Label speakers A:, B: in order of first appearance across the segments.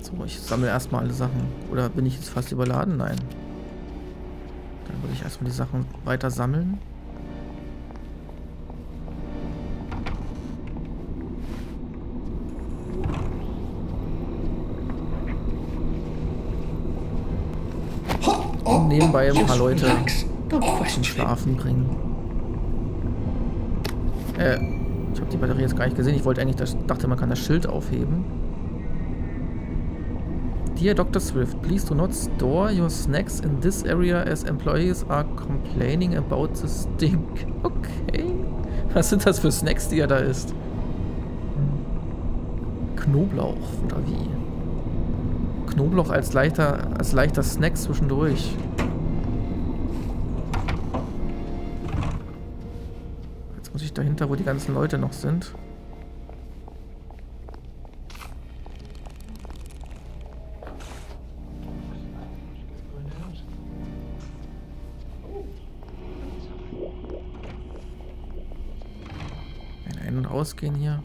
A: So, ich sammle erstmal alle Sachen. Oder bin ich jetzt fast überladen? Nein. Dann würde ich erstmal die Sachen weiter sammeln. Und nebenbei ein paar Leute zum Schlafen bringen. Ich habe die Batterie jetzt gar nicht gesehen. Ich wollte eigentlich, dachte, man kann das Schild aufheben. Dear Dr. Swift, please do not store your snacks in this area as employees are complaining about the stink. Okay. Was sind das für Snacks, die er da isst? Knoblauch, oder wie? Knoblauch als leichter Snack zwischendurch. Jetzt muss ich dahinter, wo die ganzen Leute noch sind. Ein- und ausgehen hier.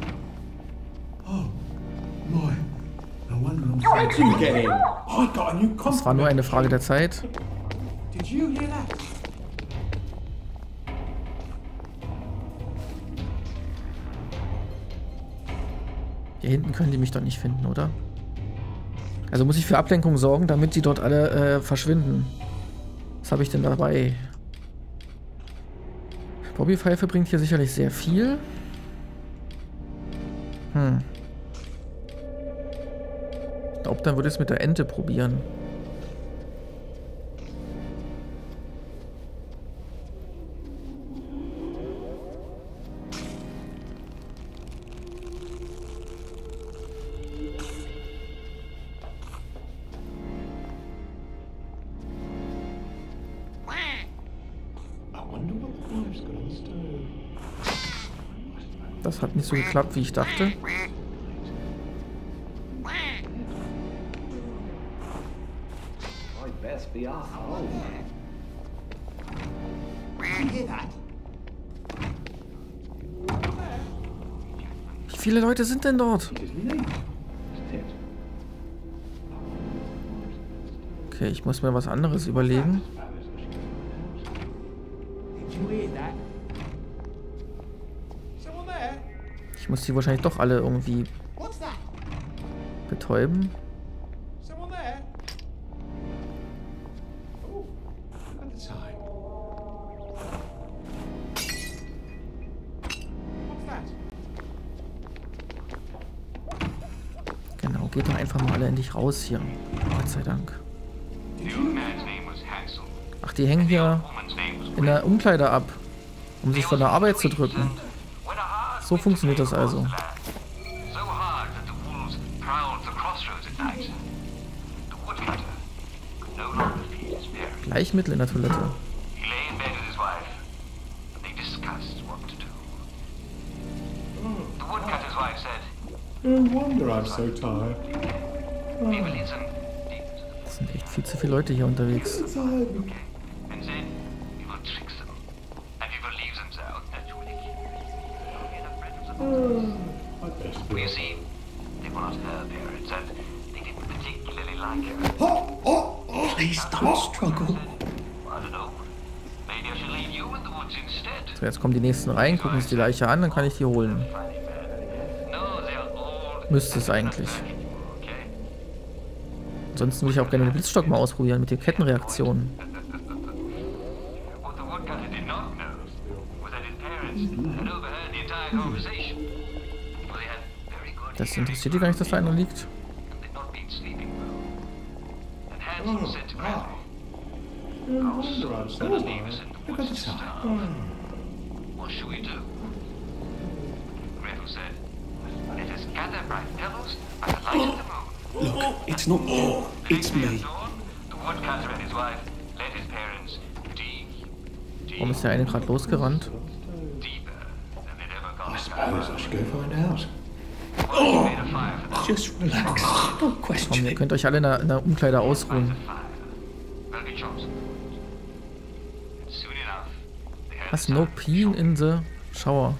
A: Das war nur eine Frage der Zeit. Hier hinten können die mich doch nicht finden, oder? Also muss ich für Ablenkung sorgen, damit die dort alle verschwinden. Was habe ich denn dabei? Bobbypfeife bringt hier sicherlich sehr viel. Ich glaube, dann würde ich es mit der Ente probieren. Das hat nicht so geklappt, wie ich dachte. Wie viele Leute sind denn dort? Okay, ich muss mir was anderes überlegen. Ich muss die wahrscheinlich doch alle irgendwie betäuben. Genau, geht doch einfach mal alle endlich raus hier. Gott sei Dank. Ach, die hängen hier in der Umkleide ab, um sich von der Arbeit zu drücken. So funktioniert das also. Bleichmittel in der Toilette. Es sind echt viel zu viele Leute hier unterwegs.
B: Please don't struggle.
A: So, jetzt kommen die nächsten rein, gucken sich die Leiche an, dann kann ich die holen. Müsste es eigentlich. Ansonsten will ich auch gerne den Blitzstock mal ausprobieren mit den Kettenreaktionen. Das interessiert die gar nicht, dass da einer liegt.
B: Look, it's not you, it's me.
A: Warum ist der eine gerade losgerannt?
B: I suppose I should go find out. Just relax. Don't
A: Komm,
B: question
A: ihr
B: it.
A: könnt euch alle in der Umkleide ausruhen. Was? No peeing in the shower.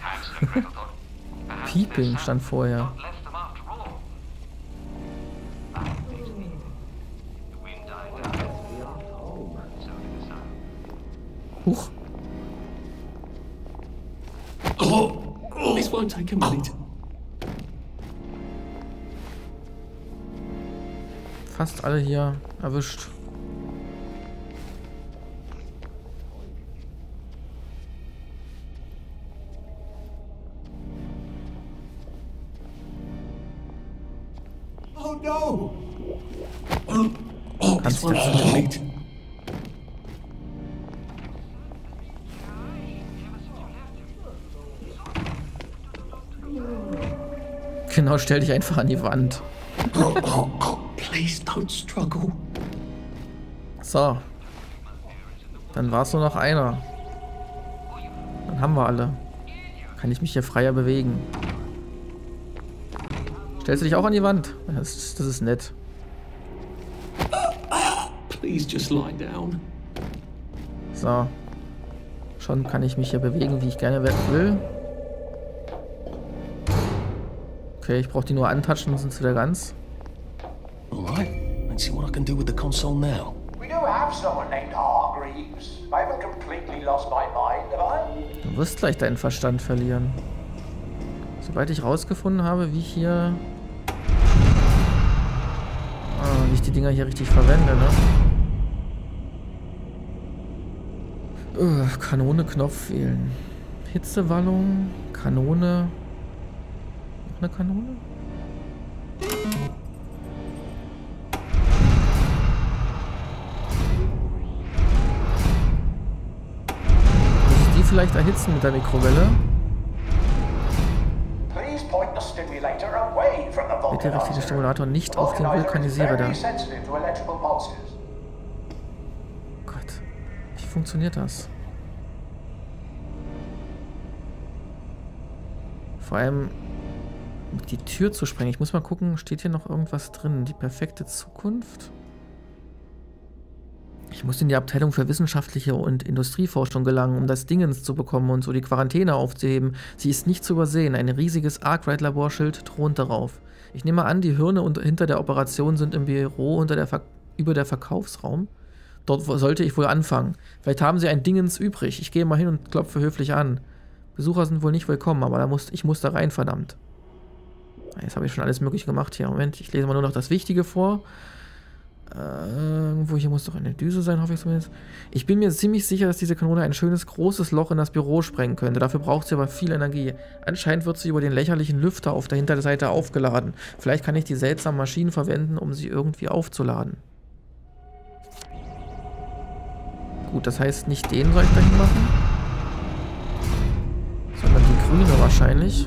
B: won't take a minute.
A: Fast alle hier erwischt.
B: Oh no! Oh,
A: Kannst
B: this one's
A: du-
B: complete.
A: Genau, stell dich einfach an die Wand.
B: Please don't struggle.
A: So. Dann war es nur noch einer. Dann haben wir alle. Kann ich mich hier freier bewegen. Stellst du dich auch an die Wand? Das ist nett.
B: Please just lie down.
A: So. Schon kann ich mich hier bewegen, wie ich gerne will. Okay, ich brauche die nur antatschen und sind wieder ganz.
B: Alright, let's see what I can do with the console now.
C: We do have someone named Hargreaves. I haven't completely lost my mind, have I?
A: Du wirst gleich deinen Verstand verlieren. Sobald ich rausgefunden habe, wie ich hier... wie ich die Dinger hier richtig verwende, ne? Kanone, Knopf wählen. Hitzewallung, Kanone. Noch eine Kanone? Muss ich die vielleicht erhitzen mit der Mikrowelle?
C: Please point the stimulator away from the
A: Bitte richte den
C: vulcanizer.
A: Stimulator nicht auf den Vulkanisierer da.
C: Very sensitive to electrical pulses.
A: Gott, wie funktioniert das? Vor allem die Tür zu sprengen. Ich muss mal gucken, steht hier noch irgendwas drin? Die perfekte Zukunft? Ich muss in die Abteilung für wissenschaftliche und Industrieforschung gelangen, um das Dingens zu bekommen und so die Quarantäne aufzuheben. Sie ist nicht zu übersehen. Ein riesiges Arkwright-Laborschild thront darauf. Ich nehme an, die Hirne hinter der Operation sind im Büro über der Verkaufsraum. Dort sollte ich wohl anfangen. Vielleicht haben sie ein Dingens übrig. Ich gehe mal hin und klopfe höflich an. Besucher sind wohl nicht willkommen, aber ich muss da rein, verdammt. Jetzt habe ich schon alles Mögliche gemacht hier. Moment, ich lese mal nur noch das Wichtige vor. Irgendwo hier muss doch eine Düse sein, hoffe ich zumindest. Ich bin mir ziemlich sicher, dass diese Kanone ein schönes, großes Loch in das Büro sprengen könnte. Dafür braucht sie aber viel Energie. Anscheinend wird sie über den lächerlichen Lüfter auf der Hinterseite aufgeladen. Vielleicht kann ich die seltsamen Maschinen verwenden, um sie irgendwie aufzuladen. Gut, das heißt, nicht den soll ich dahin machen, sondern die grüne wahrscheinlich.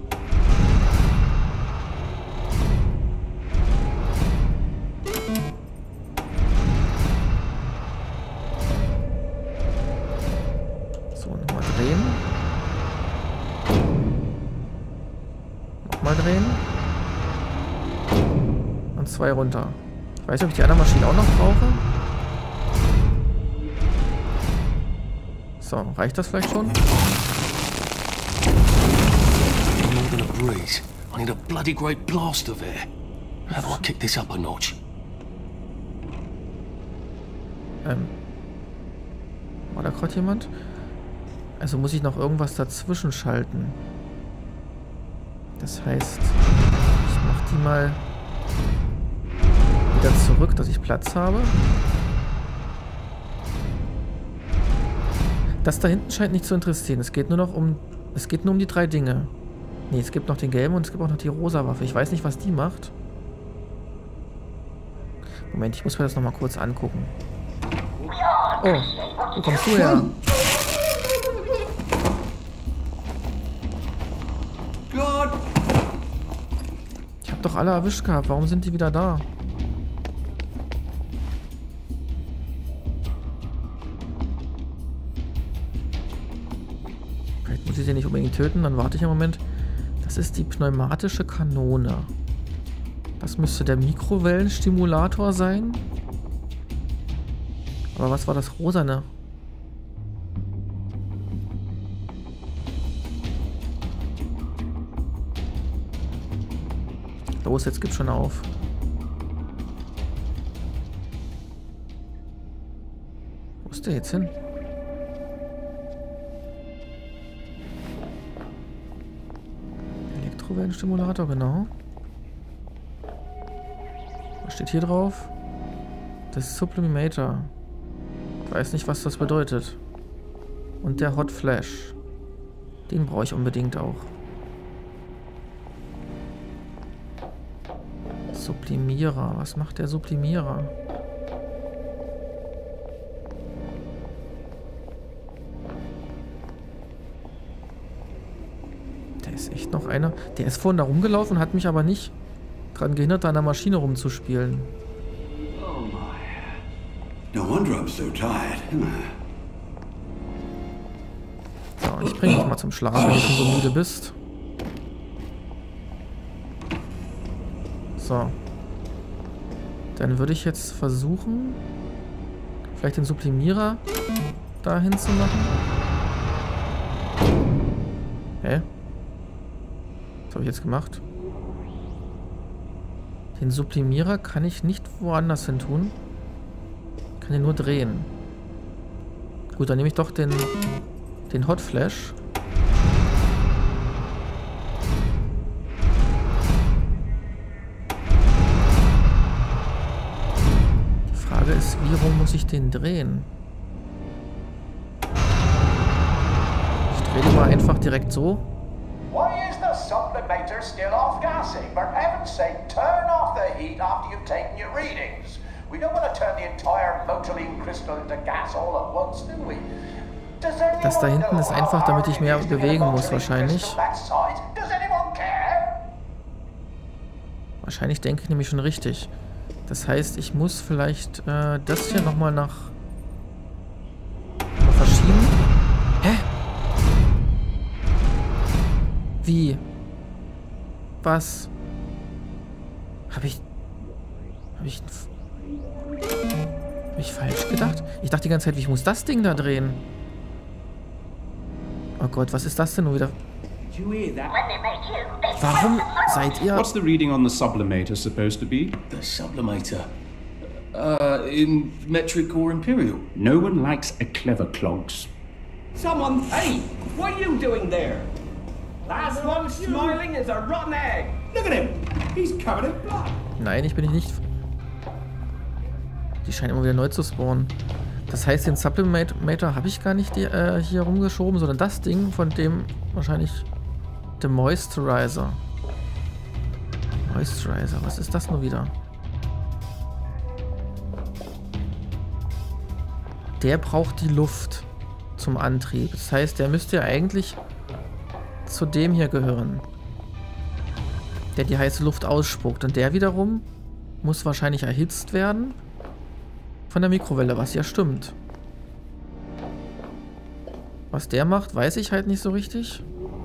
A: Drehen. Nochmal drehen. Und 2 runter. Ich weiß nicht, ob ich die andere Maschine auch noch brauche. So, reicht das vielleicht schon?
B: More than a breeze. I need a bloody great blast of air. How do I kick this up a notch?
A: War da gerade jemand? Also muss ich noch irgendwas dazwischen schalten. Das heißt, ich mache die mal wieder zurück, dass ich Platz habe. Das da hinten scheint nicht zu interessieren. Es geht nur um die 3 Dinge. Nee, es gibt noch den gelben und es gibt auch noch die rosa Waffe. Ich weiß nicht, was die macht. Moment, ich muss mir das nochmal kurz angucken. Oh, wo kommst du her?
B: God!
A: Ich hab doch alle erwischt gehabt. Warum sind die wieder da? Vielleicht muss ich sie nicht unbedingt töten. Dann warte ich einen Moment. Das ist die pneumatische Kanone. Das müsste der Mikrowellenstimulator sein. Aber was war das Rosane? Los, jetzt gib schon auf. Wo ist der jetzt hin? Mikrowellenstimulator, genau. Was steht hier drauf? Das Sublimator. Ich weiß nicht, was das bedeutet. Und der Hot Flash. Den brauche ich unbedingt auch. Sublimierer. Was macht der Sublimierer? Der ist echt noch einer. Der ist vorhin da rumgelaufen und hat mich aber nicht daran gehindert, da an der Maschine rumzuspielen.
D: No wonder I'm so tired.
A: So, und ich bringe dich mal zum Schlafen, wenn du schon so müde bist. So. Dann würde ich jetzt versuchen, vielleicht den Sublimierer dahin zu machen. Hä? Was habe ich jetzt gemacht? Den Sublimierer kann ich nicht woanders hin tun. Ich kann den nur drehen. Gut, dann nehme ich doch den Hot Flash. Die Frage ist, wie rum muss ich den drehen? Ich drehe den mal einfach direkt so.
C: Why is the sublimator still off gassing? For heaven's sake, turn off the heat after you've taken your readings. We don't want to turn the entire motoline crystal into gas all at once, do we?
A: Das da hinten ist einfach, damit ich mehr bewegen muss, wahrscheinlich. Wahrscheinlich denke ich nämlich schon richtig. Das heißt, ich muss vielleicht das hier nochmal mal verschieben. Hä? Wie? Was? Hab ich falsch gedacht? Ich dachte die ganze Zeit, ich muss das Ding da drehen. Oh Gott, was ist das denn nun wieder? Warum seid ihr...
E: What's the reading on the sublimator supposed to be?
B: The sublimator. In metric or imperial?
E: No one likes a clever clogs.
F: Someone, hey, what are you doing there? Last one smiling is a rotten egg.
E: Look at him. He's covered in blood.
A: Nein, ich nicht. Die scheinen immer wieder neu zu spawnen. Das heißt, den Sublimator habe ich gar nicht hier rumgeschoben, sondern das Ding, von dem wahrscheinlich der Moisturizer. Moisturizer, was ist das nur wieder? Der braucht die Luft zum Antrieb. Das heißt, der müsste ja eigentlich zu dem hier gehören, der die heiße Luft ausspuckt. Und der wiederum muss wahrscheinlich erhitzt werden von der Mikrowelle, was ja stimmt. Was der macht, weiß ich halt nicht so richtig.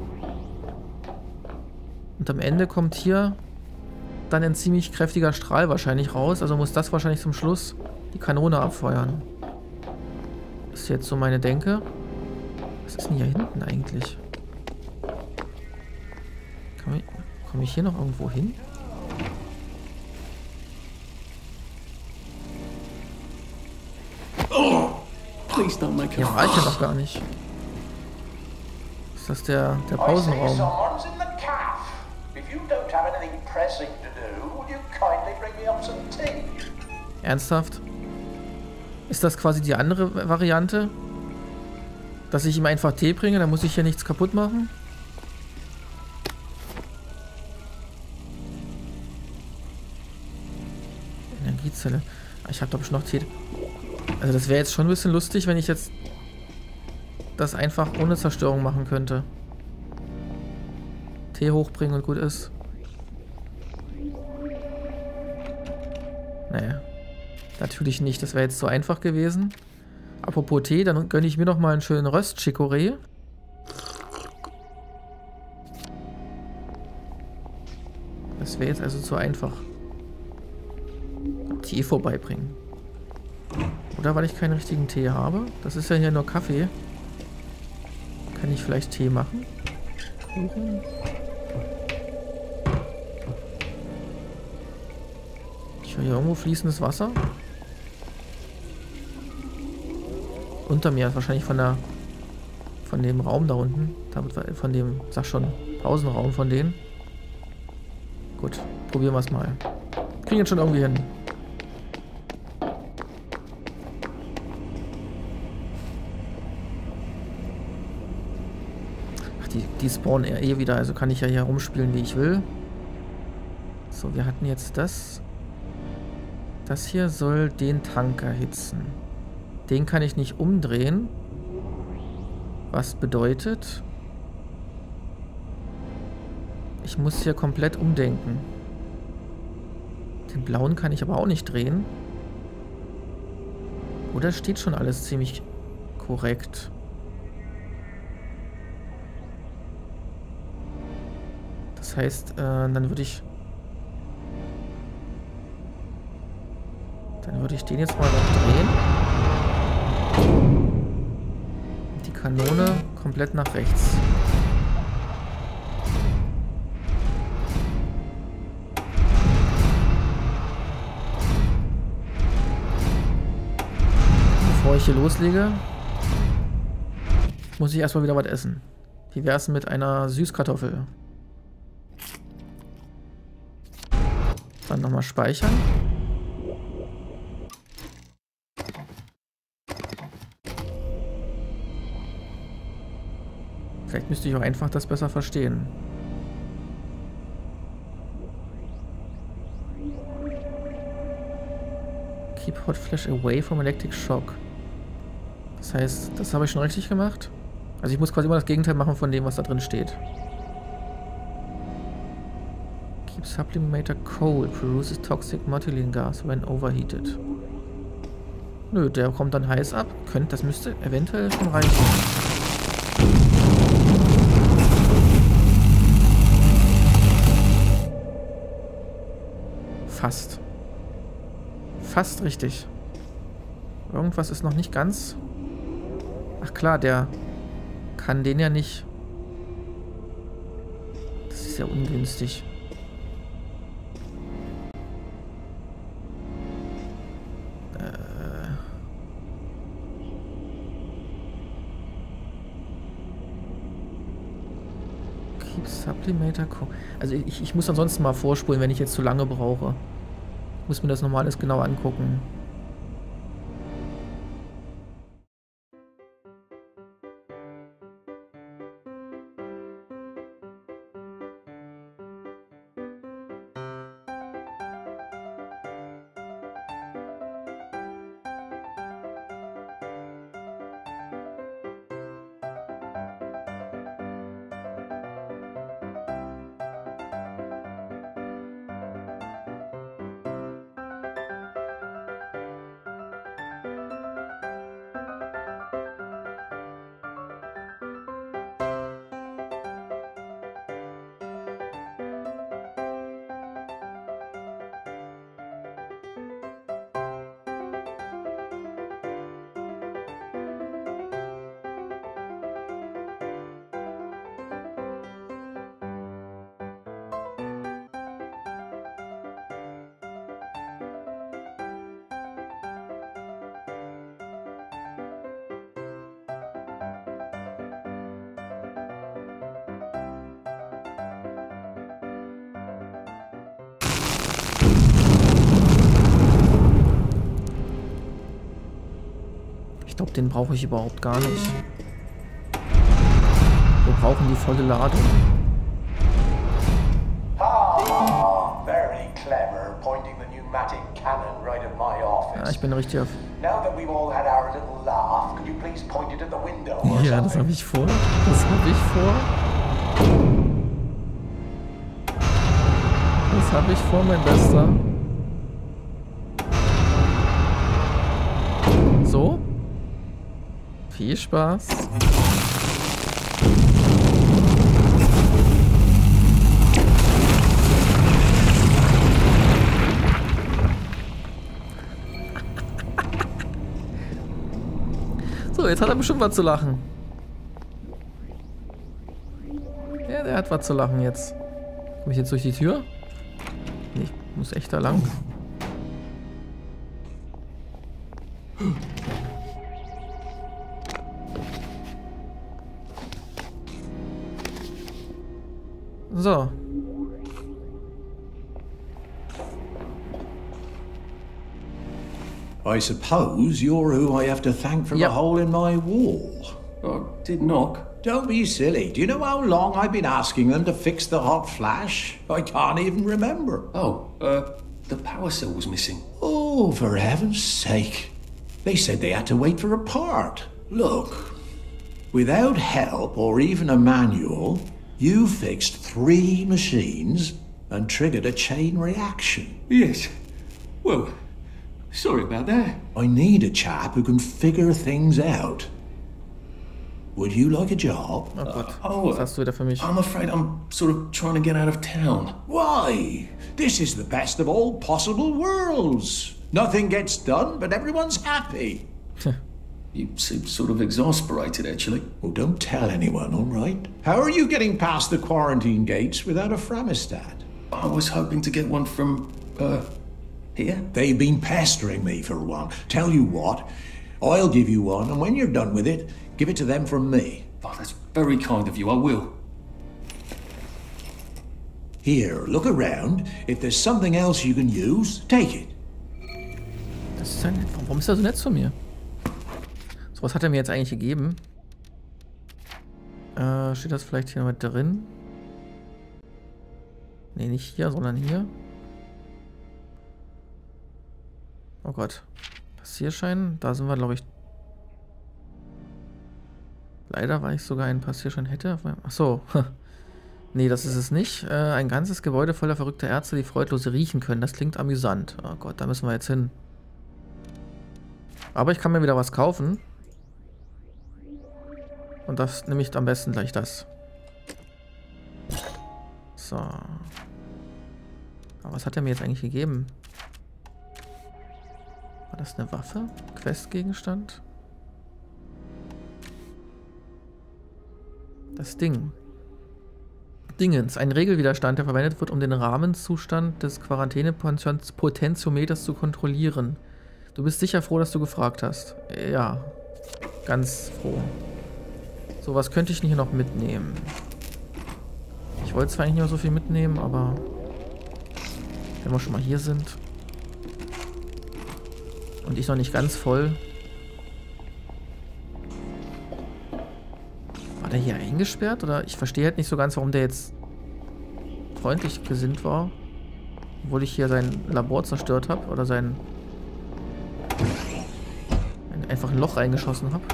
A: Und am Ende kommt hier dann ein ziemlich kräftiger Strahl wahrscheinlich raus. Also muss das wahrscheinlich zum Schluss die Kanone abfeuern. Ist jetzt so meine Denke. Was ist denn hier hinten eigentlich? Komme ich hier noch irgendwo hin? Hier war ich ja noch gar nicht. Ist das der Pausenraum? Ernsthaft? Ist das quasi die andere Variante? Dass ich ihm einfach Tee bringe, dann muss ich hier nichts kaputt machen? Energiezelle. Ich habe doch schon noch Tee. Also das wäre jetzt schon ein bisschen lustig, wenn ich jetzt das einfach ohne Zerstörung machen könnte. Tee hochbringen und gut ist. Naja. Natürlich nicht, das wäre jetzt so einfach gewesen. Apropos Tee, dann gönne ich mir noch mal einen schönen Röst-Chicorée. Das wäre jetzt also zu einfach. Tee vorbeibringen. Oder weil ich keinen richtigen Tee habe. Das ist ja hier nur Kaffee. Kann ich vielleicht Tee machen? Kuchen? Ich höre hier irgendwo fließendes Wasser. Unter mir, wahrscheinlich von dem Raum da unten. Von dem, sag schon, Pausenraum von denen. Gut, probieren wir es mal. Kriegen jetzt schon irgendwie hin. Ach, die spawnen eh wieder, also kann ich ja hier rumspielen, wie ich will. So, wir hatten jetzt das. Das hier soll den Tank erhitzen. Den kann ich nicht umdrehen. Was bedeutet, ich muss hier komplett umdenken. Den blauen kann ich aber auch nicht drehen. Oder steht schon alles ziemlich korrekt? Das heißt, dann würde ich den jetzt mal noch drehen. Die Kanone komplett nach rechts. Bevor ich hier loslege, muss ich erstmal wieder was essen. Wie wäre es mit einer Süßkartoffel? Dann nochmal speichern. Vielleicht müsste ich auch einfach das besser verstehen. Keep Hot Flash away from electric shock. Das heißt, das habe ich schon richtig gemacht. Also ich muss quasi immer das Gegenteil machen von dem, was da drin steht. Keep Sublimator cold. Produces toxic methylene gas when overheated. Nö, der kommt dann heiß ab. Das müsste eventuell schon reichen. Fast. Fast richtig. Irgendwas ist noch nicht ganz... Ach klar, der kann den ja nicht... Das ist ja ungünstig. Keep Sublimator... Also ich muss ansonsten mal vorspulen, wenn ich jetzt zu lange brauche. Ich muss mir das nochmal alles genau angucken. Ich glaube, den brauche ich überhaupt gar nicht. Wir brauchen die volle Ladung.
C: Ah, very clever, pointing the pneumatic cannon right at my office.
A: Ja, ich bin richtig auf...
C: Now that we've all had our little laugh, could you please point it at the window or
A: Ja, das habe ich vor. Das habe ich vor. Das habe ich vor, mein Bester. So. Viel Spaß. So, jetzt hat er bestimmt was zu lachen. Ja, der hat was zu lachen jetzt. Komme ich jetzt durch die Tür? Nee, ich muss echt da lang. So.
D: I suppose you're who I have to thank for
A: Yep.
D: the hole in my wall.
B: I did knock.
D: Don't be silly. Do you know how long I've been asking them to fix the hot flash? I can't even remember.
B: Oh, the power cell was missing.
D: Oh, for heaven's sake. They said they had to wait for a part. Look, without help or even a manual, you fixed 3 machines and triggered a chain reaction.
B: Yes. Well, sorry about that.
D: I need a chap who can figure things out. Would you like a job?
A: Oh Gott,
B: Oh,
A: was hast du wieder für mich?
B: I'm afraid I'm sort of trying to get out of town.
D: Why? This is the best of all possible worlds. Nothing gets done, but everyone's happy.
B: You seem sort of exasperated, actually.
D: Well, don't tell anyone, all right? How are you getting past the quarantine gates without a Framistat?
B: I was hoping to get one from, here?
D: They've been pestering me for one. Tell you what, I'll give you one, and when you're done with it, give it to them from me.
B: Oh, that's very kind of you, I will.
D: Here, look around. If there's something else you can use, take it.
A: Das ist ja nett. Warum ist er so nett zu mir? So, was hat er mir jetzt eigentlich gegeben? Steht das vielleicht hier mit drin? Ne, nicht hier, sondern hier. Oh Gott. Passierschein. Da sind wir, glaube ich. Leider, weil ich sogar einen Passierschein hätte. Achso. Nee, das ist es nicht. Ein ganzes Gebäude voller verrückter Ärzte, die freudlos riechen können. Das klingt amüsant. Oh Gott, da müssen wir jetzt hin. Aber ich kann mir wieder was kaufen. Und das nehme ich am besten gleich das. So. Aber was hat er mir jetzt eigentlich gegeben? War das eine Waffe? Questgegenstand? Das Ding. Dingens. Ein Regelwiderstand, der verwendet wird, um den Rahmenzustand des Quarantänepotentiometers zu kontrollieren. Du bist sicher froh, dass du gefragt hast. Ja. Ganz froh. So, was könnte ich denn hier noch mitnehmen? Ich wollte zwar eigentlich nicht mehr so viel mitnehmen, aber wenn wir schon mal hier sind und ich noch nicht ganz voll. War der hier eingesperrt? Oder ich verstehe halt nicht so ganz, warum der jetzt freundlich gesinnt war. Obwohl ich hier sein Labor zerstört habe. Oder sein... einfach ein Loch reingeschossen habe.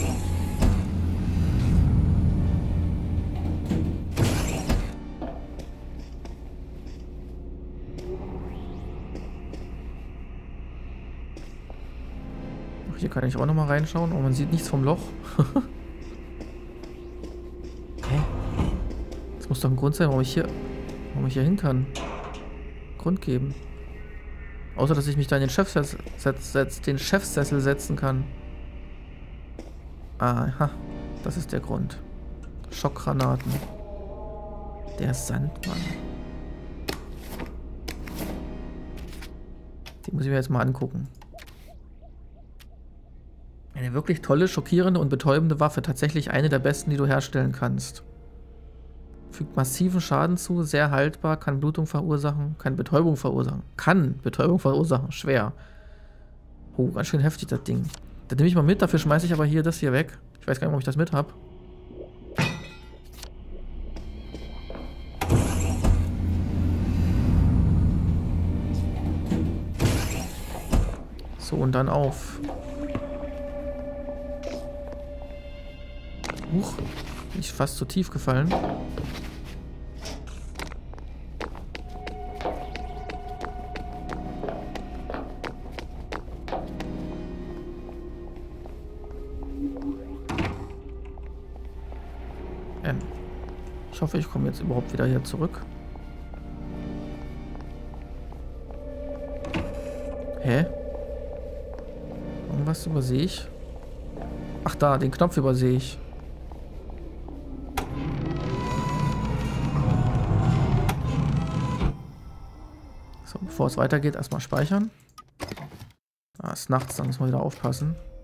A: Hier kann ich auch nochmal reinschauen. Oh, man sieht nichts vom Loch. Hä? Das muss doch ein Grund sein, warum ich hier hin kann. Grund geben. Außer, dass ich mich da in den Chefsessel setzen kann. Aha. Das ist der Grund. Schockgranaten. Der Sandmann. Den muss ich mir jetzt mal angucken. Eine wirklich tolle, schockierende und betäubende Waffe. Tatsächlich eine der besten, die du herstellen kannst. Fügt massiven Schaden zu, sehr haltbar, kann Blutung verursachen, kann Betäubung verursachen. Schwer. Oh, ganz schön heftig das Ding. Das nehme ich mal mit, dafür schmeiße ich aber hier das hier weg. Ich weiß gar nicht, ob ich das mit habe. So, und dann auf. Huch, bin ich fast zu tief gefallen. Ich hoffe, ich komme jetzt überhaupt wieder hier zurück. Hä? Irgendwas übersehe ich? Ach da, den Knopf übersehe ich. So, bevor es weitergeht, erstmal speichern. Ah, ist nachts, da muss man wieder aufpassen.